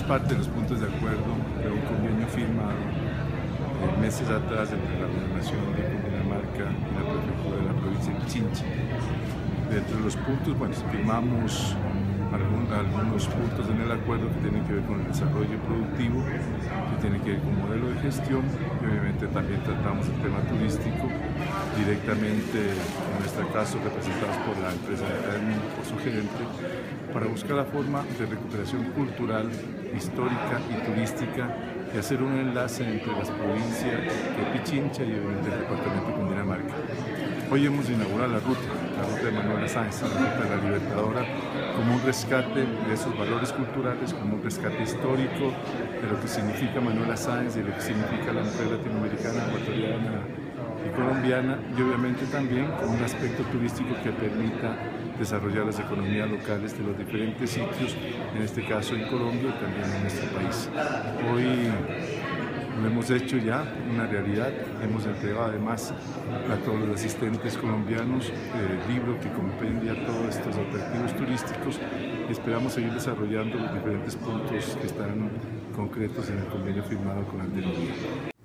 parte de los puntos de acuerdo de un convenio firmado meses atrás entre la Gobernación de Cundinamarca y la Prefectura de la provincia de Pichincha. Dentro de los puntos, bueno, firmamos algunos puntos en el acuerdo que tienen que ver con el desarrollo productivo, que tienen que ver con modelo de gestión, y obviamente también tratamos el tema turístico directamente, en este caso representados por la empresa del mundo, por su gerente, para buscar la forma de recuperación cultural, histórica y turística y hacer un enlace entre las provincias de Pichincha y obviamente el departamento de Cundinamarca. Hoy hemos inaugurado la ruta de Manuela Sáenz, la ruta de la Libertadora, como un rescate de esos valores culturales, como un rescate histórico de lo que significa Manuela Sáenz y de lo que significa la mujer latinoamericana, ecuatoriana y colombiana, y obviamente también con un aspecto turístico que permita desarrollar las economías locales de los diferentes sitios, en este caso en Colombia y también en nuestro país. Hoy lo hemos hecho ya una realidad, hemos entregado además a todos los asistentes colombianos el libro que compendia todos estos atractivos turísticos y esperamos seguir desarrollando los diferentes puntos que están concretos en el convenio firmado con anterioridad.